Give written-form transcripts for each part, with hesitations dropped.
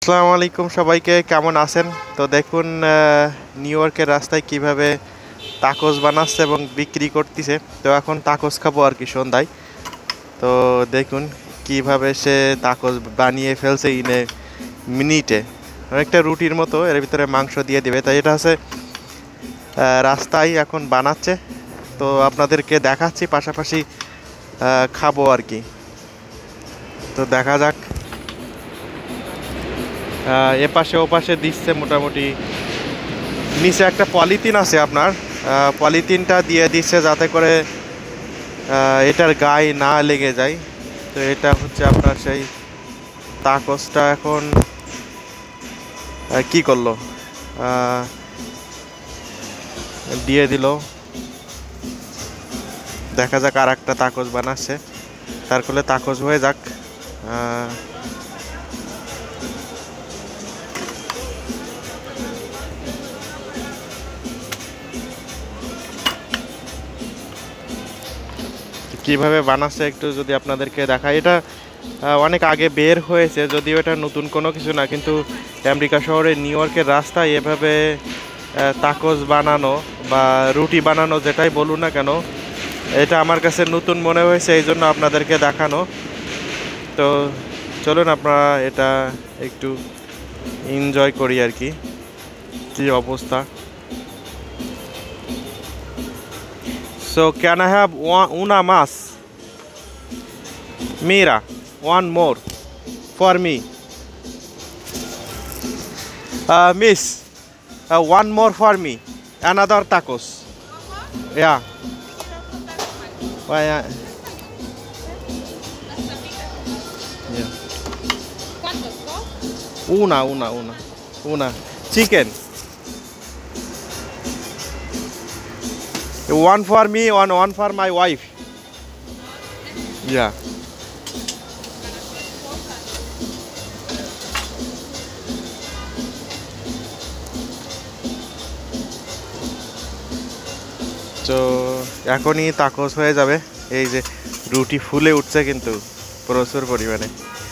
আসসালামু আলাইকুম সবাইকে, কেমন আছেন? তো দেখুন নিউ ইয়র্কের রাস্তায় কিভাবে তাকোস বানাচ্ছে এবং বিক্রি করতেছে। তো এখন তাকোস খাবো আর কি সন্ধ্যায়। তো দেখুন কিভাবে সে তাকোস বানিয়ে ফেলছে ইনে মিনিটে। অনেকটা রুটির মতো, এর ভিতরে মাংস দিয়ে দিবে। তাই এটা হচ্ছে রাস্তায় এখন বানাচ্ছে। তো আপনাদেরকে দেখাচ্ছি, পাশাপাশি খাবো আর কি। তো দেখা যাক। এপাশে ওপাশে দিচ্ছে মোটামুটি। নিচে একটা পলিথিন আছে আপনার, পলিথিনটা দিয়ে দিচ্ছে যাতে করে এটার গায়ে না লেগে যায়। তো এটা হচ্ছে আপনার সেই তাকোসটা এখন কি করলো, দিয়ে দিল। দেখা যাক আর একটা তাকোস বানাচ্ছে, তার ফলে তাকোস হয়ে যাক। কিভাবে বানাচ্ছে একটু যদি আপনাদেরকে দেখাই। এটা অনেক আগে বের হয়েছে, যদিও এটা নতুন কোনো কিছু না, কিন্তু আমেরিকা শহরে নিউ ইয়র্কের রাস্তায় এভাবে তাকোস বানানো বা রুটি বানানো, যেটাই বলুন না কেন, এটা আমার কাছে নতুন মনে হয়েছে, এই জন্য আপনাদেরকে দেখানো। তো চলুন আপনারা এটা একটু এনজয় করি আর কি, কী অবস্থা। So can I have una más? Mira, one more for me. Miss, one more for me. Another tacos. Yeah. Why? Yeah. Una. Chicken. One for me, one for my wife. Yeah. তো এখনই tacos হয়ে যাবে। এই যে রুটি ফুলে উঠছে কিন্তু প্রচুর পরিমাণে।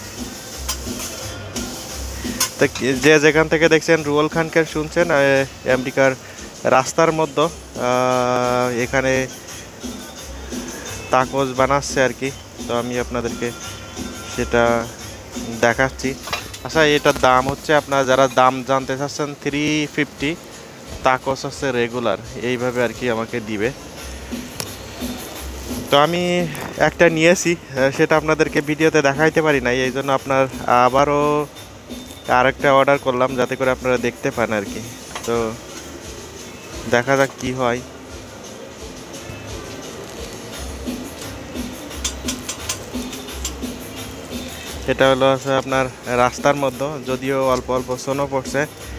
তো যে যেখান থেকে দেখছেন রুয়েল খানকে শুনছেন, আমেরিকার রাস্তার মধ্যে এখানে তাকোস বানাচ্ছে আর কি। তো আমি আপনাদেরকে সেটা দেখাচ্ছি। আচ্ছা, এটার দাম হচ্ছে, আপনারা যারা দাম জানতে চাচ্ছেন, 350। তাকোস হচ্ছে রেগুলার, এইভাবে আর কি আমাকে দিবে। তো আমি একটা নিয়েছি, সেটা আপনাদেরকে ভিডিওতে দেখাইতে পারি না, এই জন্য আপনার আবারও আরেকটা অর্ডার করলাম যাতে করে আপনারা দেখতে পান আর কি। তো দেখা যাক কি হয়। এটা হলো আছে আপনার রাস্তার মধ্যে, যদিও অল্প অল্প স্নো পড়ছে।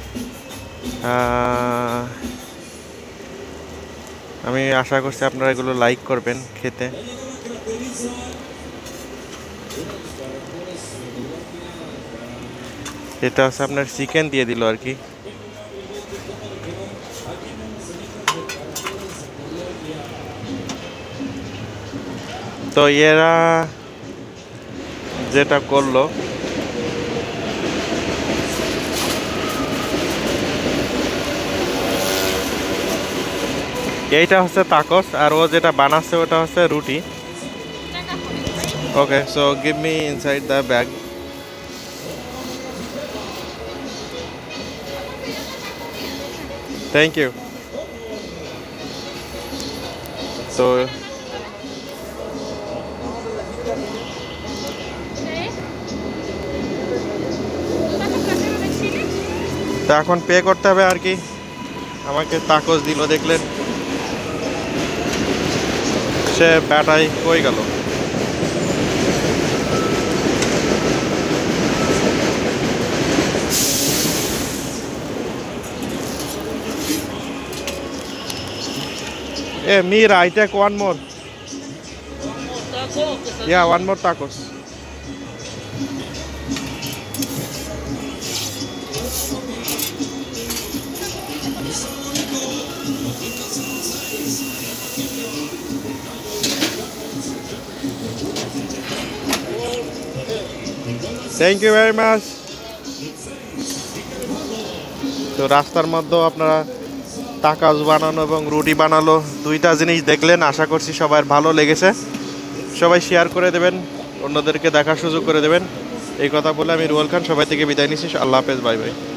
আমি আশা করছি আপনারা এগুলো লাইক করবেন খেতে। এটা হচ্ছে আপনার চিকেন দিয়ে দিল আর কি। তো এরা যেটা করলো, এইটা হচ্ছে তাকোস, আর ও যেটা বানাচ্ছে ওটা হচ্ছে রুটি। Okay, so give me inside the bag. Thank you. তো এখন পে করতে হবে আর কি। আমাকে তাকোস দিল, দেখলেন সে ব্যাটাই হয়ে গেল। Mira, I take one more. Yeah, one more tacos. Thank you very much. তো রাস্তার মধ্যেও আপনারা টাকোস বানানো এবং রুটি বানালো দুইটা জিনিস দেখলেন। আশা করছি সবার ভালো লেগেছে। সবাই শেয়ার করে দেবেন, অন্যদেরকে দেখার সুযোগ করে দেবেন। এই কথা বলে আমি রুয়েল খান সবাই থেকে বিদায় নিচ্ছি। আল্লাহ হাফেজ, বাই বাই।